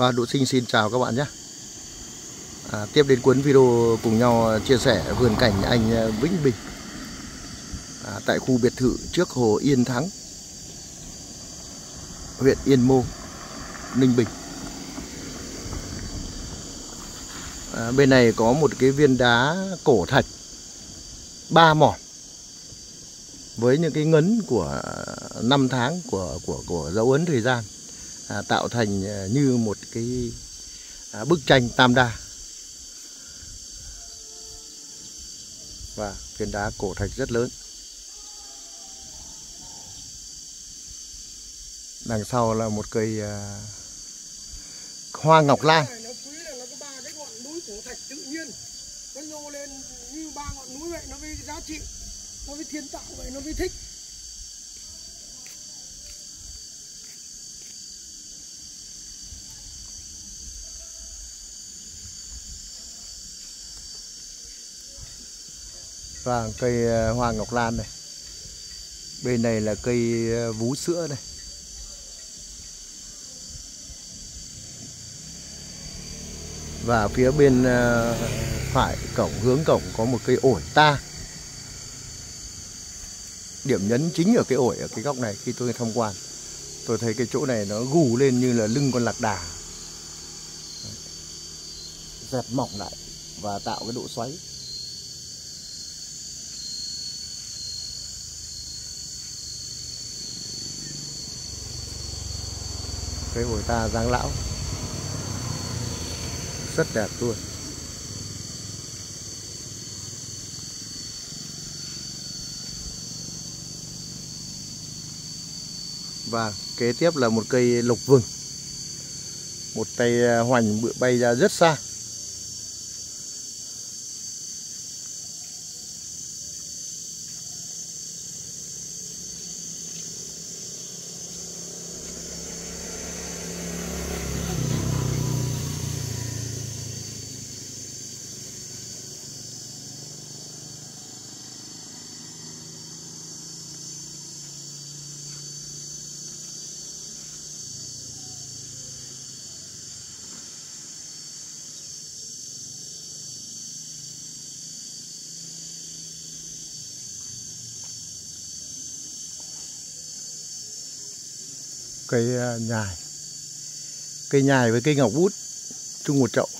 Và Độ Sinh xin chào các bạn nhé. Tiếp đến cuốn video cùng nhau chia sẻ vườn cảnh anh Vĩnh Bình tại khu biệt thự trước hồ Yên Thắng, huyện Yên Mô, Ninh Bình. Bên này có một cái viên đá cổ thạch 3 mỏm với những cái ngấn của năm tháng của dấu ấn thời gian, tạo thành như một cái bức tranh tam đa. Và viên đá cổ thạch rất lớn. Đằng sau là một cây hoa ngọc lan. Nó quý là nó có 3 cái ngọn núi cổ thạch tự nhiên, nó nhô lên như 3 ngọn núi vậy, nó mới giá trị, nó mới thiên tạo vậy, nó mới thích. Và cây hoa ngọc lan này. Bên này là cây vú sữa này. Và phía bên phải hướng cổng có một cây ổi ta. Điểm nhấn chính ở cái ổi ở cái góc này. Khi tôi tham quan, tôi thấy cái chỗ này nó gù lên như là lưng con lạc đà, dẹp mỏng lại và tạo cái độ xoáy. Cây ổi ta Giáng Lão rất đẹp luôn. Và kế tiếp là một cây lộc vừng, một tay hoành bự bay ra rất xa. Cây nhài, cây nhài với cây ngọc út chung một chậu.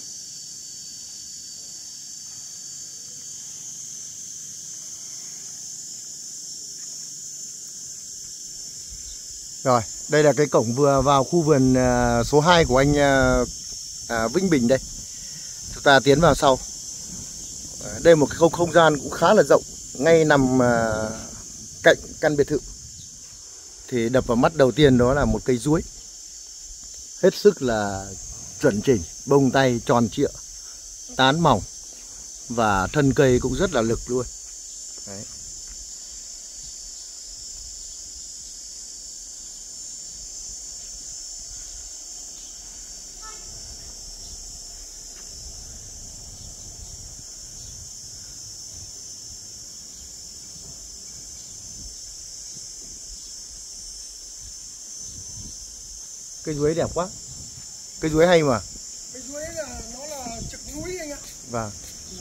Rồi, đây là cái cổng vừa vào khu vườn số 2 của anh Vĩnh Bình đây. Chúng ta tiến vào sau. Đây một cái không gian cũng khá là rộng, ngay nằm cạnh căn biệt thự. Thì đập vào mắt đầu tiên đó là một cây chuối hết sức là chuẩn chỉnh, bông tay tròn trịa, tán mỏng và thân cây cũng rất là lực luôn. Đấy. Cây chuối đẹp quá. Cây chuối hay mà. Cây chuối là nó là trực núi anh ạ. Vâng.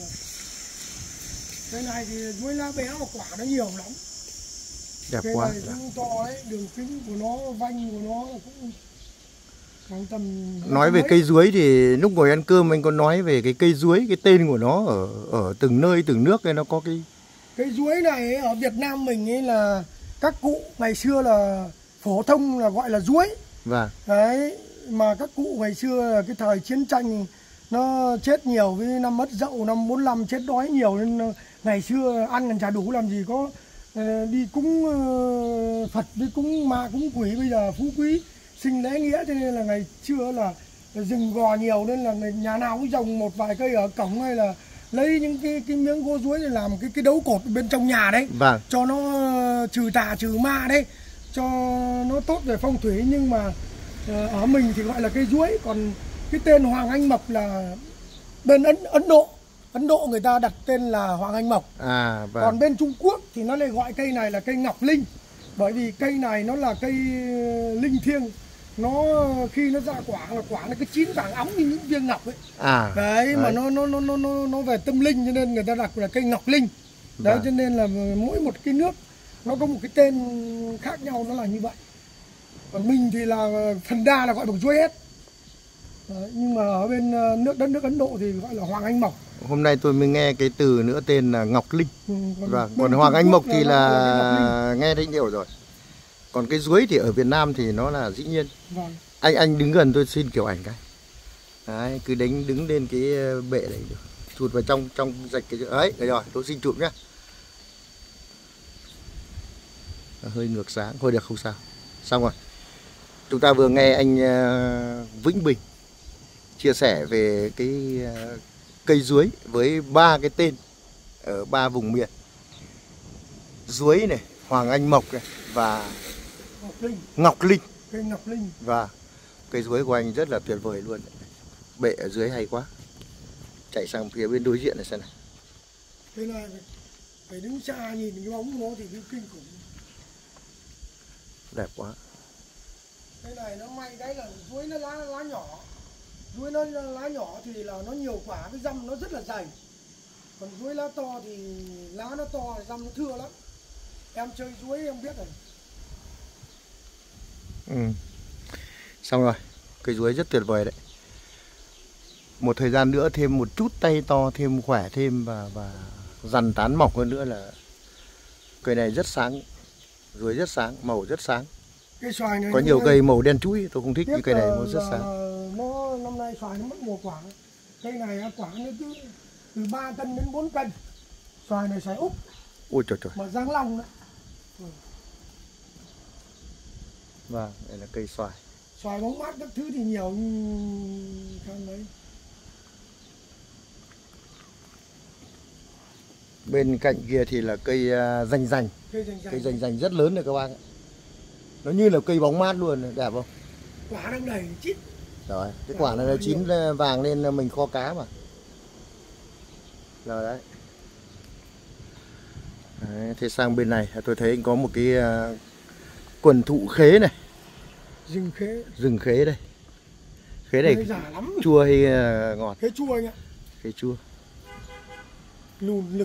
Cây này thì chuối lá bé mà quả nó nhiều lắm. Đẹp cây quá. Cây này cũng to đấy, đường kính của nó, vanh của nó cũng khoảng tầm. Nói về cây chuối thì lúc ngồi ăn cơm anh có nói về cái cây chuối, cái tên của nó ở từng nơi từng nước ấy, nó có cái cây chuối này ấy, ở Việt Nam mình ấy là các cụ ngày xưa là phổ thông là gọi là chuối. Vâng. Đấy, mà các cụ ngày xưa cái thời chiến tranh nó chết nhiều, với năm Mất Dậu năm 45 chết đói nhiều, nên ngày xưa ăn còn chả đủ làm gì có đi cúng Phật với cúng ma cúng quỷ. Bây giờ phú quý sinh lễ nghĩa, cho nên là ngày xưa là rừng gò nhiều, nên là nhà nào cũng trồng một vài cây ở cổng, hay là lấy những cái miếng gỗ chuối để làm cái đấu cột bên trong nhà đấy. Vâng. Cho nó trừ tà trừ ma đấy, cho nó tốt về phong thủy. Nhưng mà ở mình thì gọi là cây chuối, còn cái tên Hoàng Anh Mộc là bên Ấn Độ người ta đặt tên là Hoàng Anh Mộc. Vâng. Còn bên Trung Quốc thì nó lại gọi cây này là cây Ngọc Linh, bởi vì cây này nó là cây linh thiêng, nó khi nó ra quả là quả nó cứ chín vàng óng như những viên ngọc ấy. Đấy, mà nó về tâm linh cho nên người ta đặt là cây ngọc linh. Đấy, cho nên là mỗi một cái nước nó có một cái tên khác nhau, nó là như vậy. Còn mình thì là phần đa là gọi bằng chuối hết. Đấy, nhưng mà ở bên đất nước Ấn Độ thì gọi là Hoàng Anh Mộc. Hôm nay tôi mới nghe cái từ nữa tên là Ngọc Linh. Còn Hoàng Anh Mộc thì là nghe thấy nhiều rồi. Còn cái chuối thì ở Việt Nam thì nó là dĩ nhiên. Vâng. Anh đứng gần tôi xin kiểu ảnh cái. Đấy, cứ đứng lên cái bệ này được. Chụt vào trong rạch cái ấy, được rồi, tôi xin chụp nhá. Hơi ngược sáng, thôi được không sao. Xong rồi. Chúng ta vừa nghe anh Vĩnh Bình chia sẻ về cái cây chuối với 3 cái tên ở 3 vùng miền. Chuối này, Hoàng Anh Mộc này và Ngọc Linh. Cây Ngọc Linh. Và cây chuối của anh rất là tuyệt vời luôn. Bệ ở dưới hay quá. Chạy sang phía bên đối diện này xem này. Thế này phải đứng xa nhìn cái bóng nó thì kinh khủng. Đẹp quá. Cái này nó may cái là chuối nó lá nhỏ. Chuối nó lá nhỏ thì là nó nhiều quả, cái răm nó rất là dày. Còn chuối lá to thì lá nó to, răm nó thưa lắm. Em chơi chuối em biết rồi. Xong rồi, cây chuối rất tuyệt vời đấy. Một thời gian nữa thêm một chút tay to, thêm khỏe thêm và dằn tán mỏng hơn nữa là cây này rất sáng. Chuối rất sáng, màu rất sáng. Cái xoài này có nhiều cây màu đen chúi, tôi không thích cái cây này, màu rất sáng. Nó năm nay xoài nó mất mùa quả. Cây này quả nó cứ từ 3 cân đến 4 cân. Xoài này xoài Úc. Ôi trời trời. Mà Giang Long đấy. Vâng, đây là cây xoài. Xoài bóng mát các thứ thì nhiều nhưng không đấy. Bên cạnh kia thì là cây rành rành. Cây rành rành rất lớn này các bác. Nó như là cây bóng mát luôn, đẹp không? Quả đang đầy chít. Rồi, cái quả này là chín vàng nên mình kho cá mà. Rồi đấy. Đấy, thế sang bên này tôi thấy anh có một cái quần thụ khế này. Rừng khế. Rừng khế đây. Khế này già lắm. Chua hay ngọt? Khế chua anh ạ. Khế chua. Lùn lực.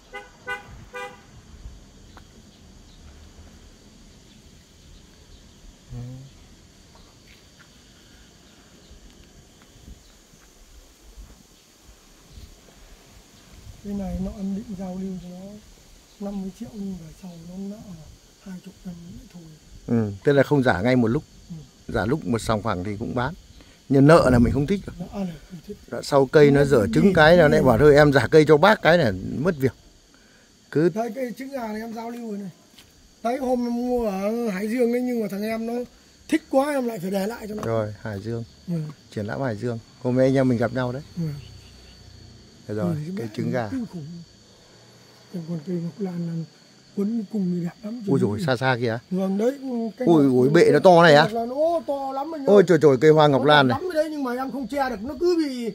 Cái này nó ấn định giao lưu cho nó 50 triệu nhưng mà sau nó nợ 20 năm thôi. Tức là không giả ngay một lúc. Giả lúc một sòng phẳng thì cũng bán. Nhưng nợ là mình không thích rồi. Sau cây nó dở trứng cái là lại bảo thôi em giả cây cho bác cái này mất việc. Cứ thấy cây trứng gà này em giao lưu rồi này. Đấy hôm em mua ở Hải Dương đấy nhưng mà thằng em nó thích quá em lại phải để lại cho nó. Rồi Hải Dương. Triển lãm Hải Dương. Hôm nay anh em mình gặp nhau đấy. Rồi, cây trứng gà. Còn cây ngọc lan là quấn cùng thì đẹp lắm. Ui dồi, xa xa kìa. Vâng đấy. Ui bệ nó to này á. To lắm anh. Ôi trời trời, cây hoa ngọc lan này. Lắm đấy nhưng mà em không che được, nó cứ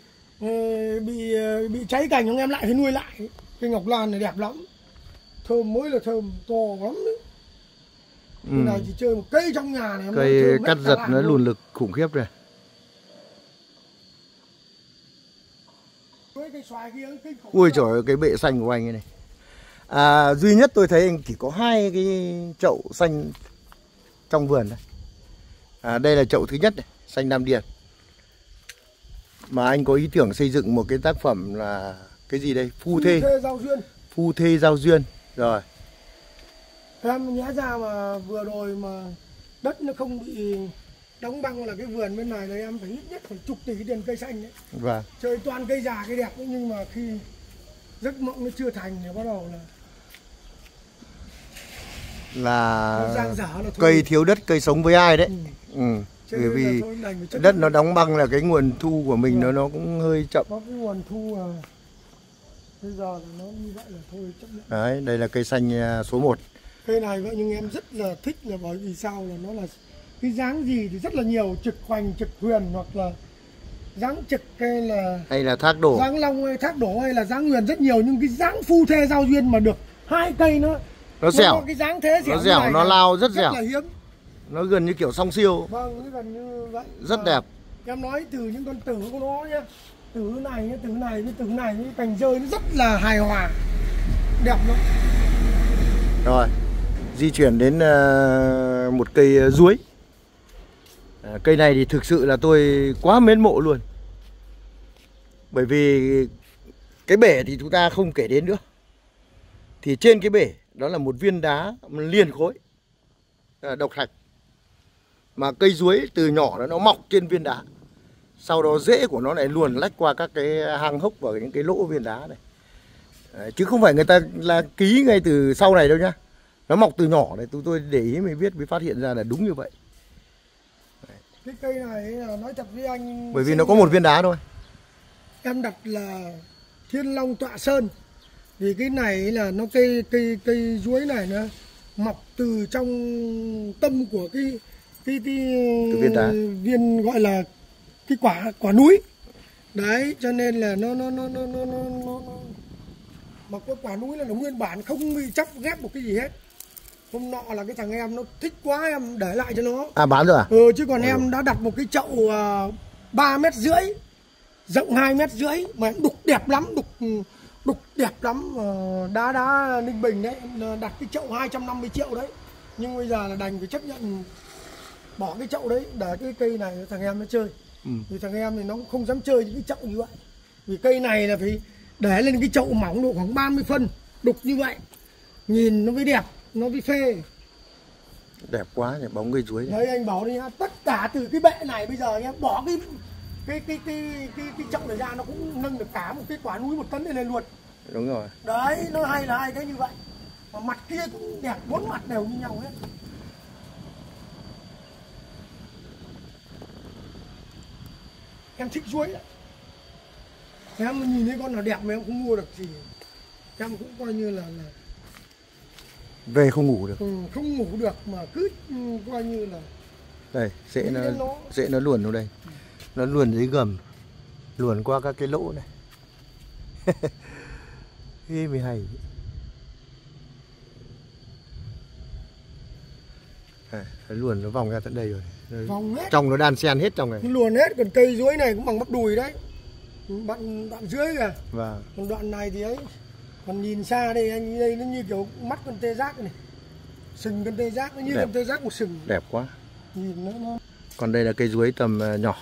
bị cháy cành, ông em lại phải nuôi lại. Cây ngọc lan này đẹp lắm. Thơm mới là thơm, to lắm đấy. Cái này chỉ chơi một cây trong nhà này. Cây cắt giật nó lùn lực khủng khiếp này. Ui trời ơi, cái bệ xanh của anh này. Duy nhất tôi thấy anh chỉ có 2 cái chậu xanh trong vườn đây. Đây là chậu thứ nhất này, xanh Nam Điền. Mà anh có ý tưởng xây dựng một cái tác phẩm là cái gì đây? Phu thê giao duyên. Phu thê giao duyên. Rồi. Em nhớ ra mà vừa rồi mà đất nó không bị đóng băng là cái vườn bên này là em phải ít nhất phải chục tỷ tiền cây xanh đấy. Vâng. Chơi toàn cây già cây đẹp ấy, nhưng mà khi giấc mộng nó chưa thành thì bắt đầu là cây thiếu đất cây sống với ai đấy. Bởi vì đất nó đóng băng là cái nguồn thu của mình nó cũng hơi chậm. Có cái nguồn thu bây giờ là nó như vậy là thôi chấp nhận. Đấy, đây là cây xanh số 1. Cây này vậy nhưng em rất là thích là bởi vì sao là nó là cái dáng gì thì rất là nhiều, trực hoành, trực huyền hoặc là dáng trực hay là thác đổ, dáng long hay thác đổ hay là dáng huyền rất nhiều, nhưng cái dáng phu thê giao duyên mà được 2 cây nó dẻo, cái dáng thế nó dẻo, nó lao rất dẻo. Rất là hiếm. Nó gần như kiểu song siêu. Vâng, gần như vậy. Rất đẹp. Em nói từ những con tử của nó nhé, tử này với cành rơi nó rất là hài hòa, đẹp lắm. Rồi, di chuyển đến một cây ruối. Cây này thì thực sự là tôi quá mến mộ luôn. Bởi vì cái bể thì chúng ta không kể đến nữa. Thì trên cái bể đó là một viên đá liền khối, độc thạch. Mà cây ruối từ nhỏ nó mọc trên viên đá. Sau đó rễ của nó lại luồn lách qua các cái hang hốc và những cái lỗ viên đá này. Chứ không phải người ta là ký ngay từ sau này đâu nhá. Nó mọc từ nhỏ này, tôi để ý mới biết, mới phát hiện ra là đúng như vậy. Cái cây này là nói thật với anh, bởi vì nó có một viên đá thôi. Em đặt là Thiên Long Tọa Sơn. Vì cái này là nó cây ruối này nó mọc từ trong tâm của cái viên đá, viên gọi là cái quả núi. Đấy, cho nên là nó mà cái quả núi là nó nguyên bản, không bị chắp ghép một cái gì hết. Hôm nọ là cái thằng em nó thích quá, em để lại cho nó. À, bán rồi à? Chứ còn em đã đặt một cái chậu 3,5 mét, rộng 2,5 mét, mà em đục đẹp lắm, đục đẹp lắm, đá Ninh Bình đấy, đặt cái chậu 250 triệu đấy. Nhưng bây giờ là đành phải chấp nhận bỏ cái chậu đấy để cái cây này thằng em nó chơi. Vì thằng em thì nó cũng không dám chơi những cái chậu như vậy. Vì cây này là phải để lên cái chậu mỏng độ khoảng 30 phân, đục như vậy, nhìn nó mới đẹp, nó mới phê. Đẹp quá nhỉ, bóng cây chuối. Đấy anh bảo đi ha, tất cả từ cái bệ này bây giờ nhá, bỏ cái chậu này ra nó cũng nâng được cả một cái quả núi 1 tấn lên luôn. Đúng rồi. Đấy, nó hay là hay cái như vậy. Mà mặt kia cũng đẹp, 4 mặt đều như nhau hết. Em thích chuối đấy. Em nhìn thấy con nào đẹp mà em không mua được gì, em cũng coi như là về không ngủ được. Không ngủ được mà cứ coi như là đây dễ nó luồn vào đây, nó luồn dưới gầm, luồn qua các cái lỗ này. Thế mới hay. Nó luồn, nó vòng ra tận đây rồi. Vòng hết. Trong nó đan xen hết trong này. Nó luồn hết, còn cây ruối này cũng bằng bắp đùi đấy. Đoạn dưới kìa. Vâng. Còn đoạn này thì ấy. Còn nhìn xa đây, anh đây nó như kiểu mắt con tê giác này. Sừng con tê giác, nó như con tê giác một sừng. Đẹp quá. Nhìn nó. Còn đây là cây ruối tầm nhỏ.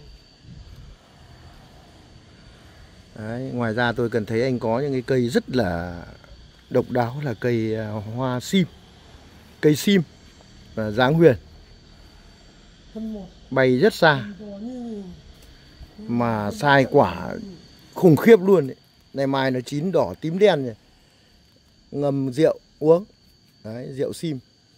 Đấy, ngoài ra tôi cần thấy anh có những cái cây rất là độc đáo là cây hoa sim. Cây sim và dáng huyền. Bay rất xa. Mà sai quả khủng khiếp luôn ấy. Này mai nó chín đỏ tím đen này. Ngâm rượu uống. Đấy, rượu sim.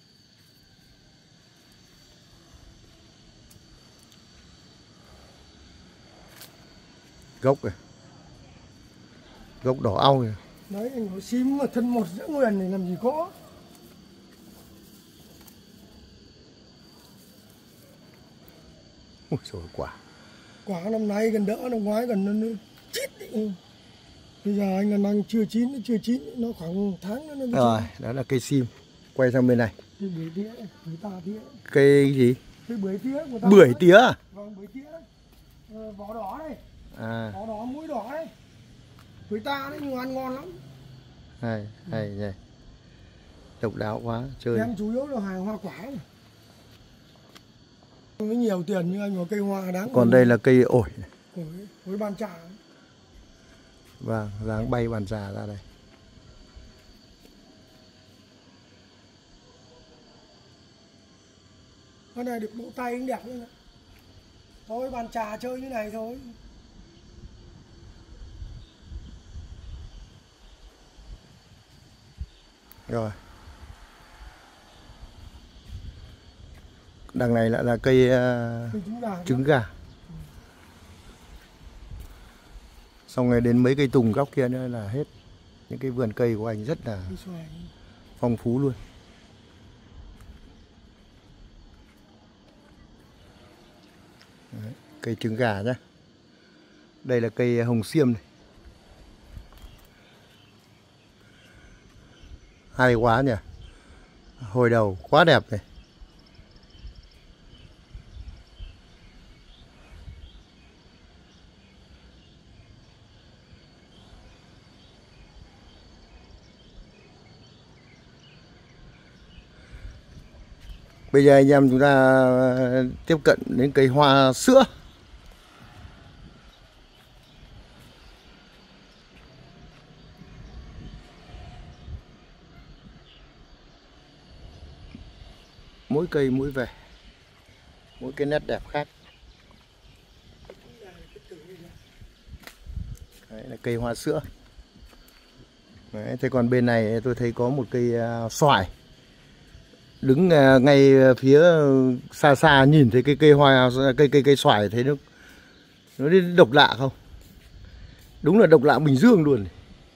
Gốc này. Gốc đỏ au này. Đấy, anh nói sim mà thân một giữa nguyền này làm gì có. Ui trời, quả năm nay gần đỡ, năm ngoái gần nó chít ý. Bây giờ anh đang chưa chín, nó khoảng 1 tháng nữa nó rồi, đó là cây sim. Quay sang bên này. Cây bưởi tía, cây gì? Cây bưởi tía. Bưởi tía. Vâng, bưởi tía đấy. Vỏ đỏ đây. Vỏ đỏ, mũi đỏ đấy. Người ta đấy, nhưng ăn ngon lắm. Hay nhỉ. Độc đáo quá, chơi. Em chủ yếu là hàng hoa quả này. Với nhiều tiền như anh có cây hoa đáng. Còn đây là cây ổi này. Với bàn trà. Vâng, dáng bay bàn trà ra đây. Cái này được bộ tay cũng đẹp nữa. Thôi bàn trà chơi như này thôi. Rồi. Đằng này lại là cây trứng gà. Xong rồi đến mấy cây tùng góc kia nữa là hết. Những cái vườn cây của anh rất là phong phú luôn. Đấy, cây trứng gà nhá. Đây là cây hồng xiêm này. Hay quá nhỉ. Hồi đầu quá đẹp này. Bây giờ anh em chúng ta tiếp cận đến cây hoa sữa. Mỗi cây mỗi vẻ, mỗi cái nét đẹp khác. Đấy là cây hoa sữa. Đấy, thế còn bên này tôi thấy có một cây xoài. Đứng ngay phía xa xa nhìn thấy cái cây hoa, cây xoài, thấy nó độc lạ không? Đúng là độc lạ Bình Dương luôn.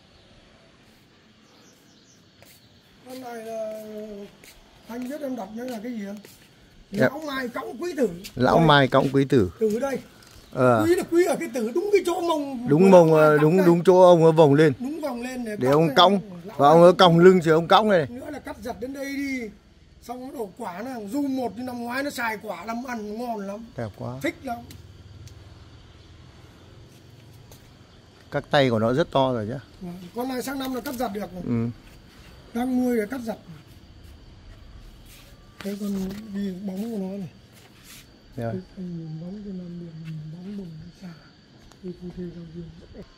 Con này là anh biết em đọc nó là cái gì không? Lão Mai cõng quý tử. Lão Mai cõng quý tử. Tử đây. Quý là quý ở cái tử, đúng cái chỗ mông. Đúng mông, đúng chỗ ông ấy vòng lên. Đúng vòng lên để ông cõng. Và ông ấy còng lưng chứ ông cõng này. Nữa là cắt giật đến đây đi. Xong nó đổ quả nó zoom một năm ngoái nó xài quả làm ăn ngon lắm. Đẹp quá. Thích lắm. Các tay của nó rất to rồi nhá. Con này sang năm là cắt giật được rồi. Đang nuôi để cắt giật. Thế còn đi bóng của nó này. Yeah. Bóng cho nam điểm, bóng bùng xa. Đi phu thê giao duyên.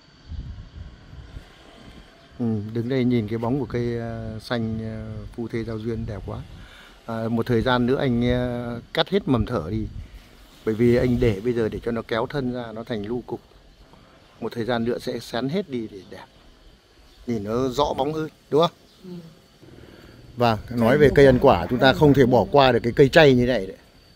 Đứng đây nhìn cái bóng của cây xanh phu thê giao duyên đẹp quá. Một thời gian nữa anh cắt hết mầm thở đi. Bởi vì anh để bây giờ để cho nó kéo thân ra, nó thành lu cục. Một thời gian nữa sẽ xén hết đi để đẹp. Nhìn nó rõ bóng hơn, đúng không? Và nói về cây ăn quả, chúng ta không thể bỏ qua được cái cây chây như này đấy.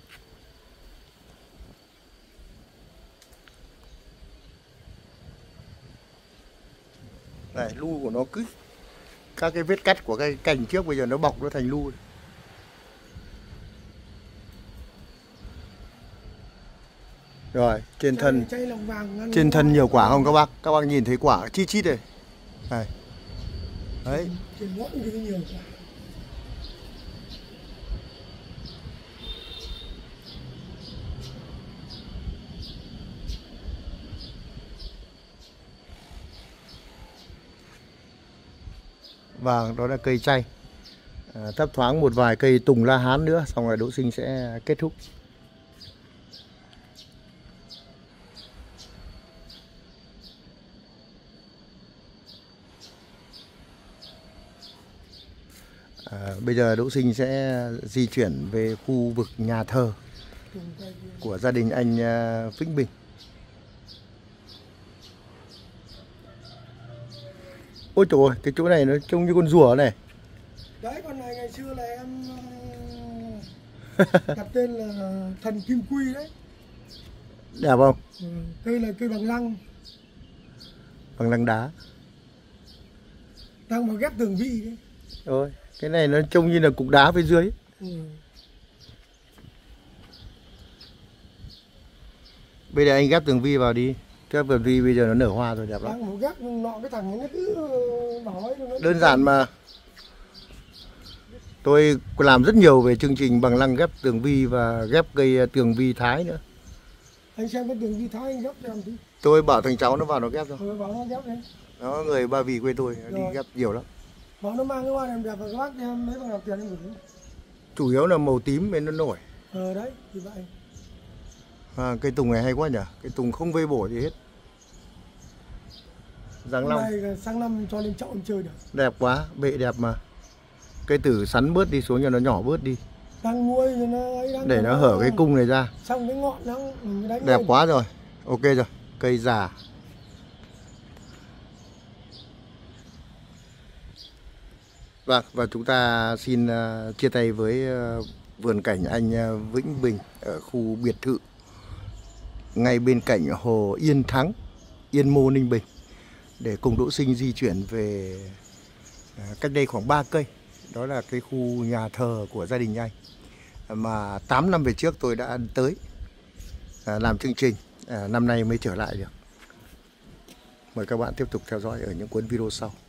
Này, lu của nó cứ các cái vết cắt của cái cành trước bây giờ nó bọc nó thành lu. Rồi, trên thân nhiều quả không các bác? Các bác nhìn thấy quả chi chít này. Này. Đấy. Trên ngọn thì nhiều quả. Vâng, đó là cây chanh. Thấp thoáng một vài cây tùng la hán nữa, xong rồi Đỗ Sinh sẽ kết thúc. Bây giờ Đỗ Sinh sẽ di chuyển về khu vực nhà thờ của gia đình anh Vĩnh Bình. Ôi trời ơi, cái chỗ này nó trông như con rùa này. Đấy, con này ngày xưa là em đặt tên là thần Kim Quy đấy. Đẹp không? Cây là cây bằng lăng. Bằng lăng đá. Đang vào ghép tường vi đấy. Ôi, cái này nó trông như là cục đá phía dưới. Bây giờ anh ghép tường vi vào đi. Ghép tường vi bây giờ nó nở hoa rồi, đẹp lắm. Đang một ghép nọ cái thằng nó cứ bảo ấy. Đơn giản mà. Tôi làm rất nhiều về chương trình bằng lăng ghép tường vi và ghép cây tường vi Thái nữa. Anh xem cái tường vi Thái anh ghép cho em tí. Tôi bảo thằng cháu nó vào nó ghép thôi. Bảo nó ghép đấy. Nó người Ba Vì quê tôi, nó đi ghép nhiều lắm. Bảo nó mang cái hoa này đẹp và các bác em mấy bằng làm tiền em gửi. Chủ yếu là màu tím nên nó nổi. Đấy, thì vậy. Cây tùng này hay quá nhỉ, cây tùng không vây bổ gì hết. Giáng long. Này sang năm cho lên chậu em chơi được. Đẹp quá, bệ đẹp mà. Cây tử sắn bớt đi xuống cho nó nhỏ bớt đi. Đang nuôi cho nó ấy đang để nó hở cái cung này ra. Xong cái ngọn nó đánh đẹp lên. Quá rồi. Ok rồi, cây già. Vâng, và chúng ta xin chia tay với vườn cảnh anh Vĩnh Bình ở khu biệt thự ngay bên cạnh hồ Yên Thắng, Yên Mô, Ninh Bình, để cùng Đỗ Sinh di chuyển về cách đây khoảng 3 cây. Đó là cái khu nhà thờ của gia đình anh mà 8 năm về trước tôi đã tới làm chương trình, năm nay mới trở lại được. Mời các bạn tiếp tục theo dõi ở những cuốn video sau.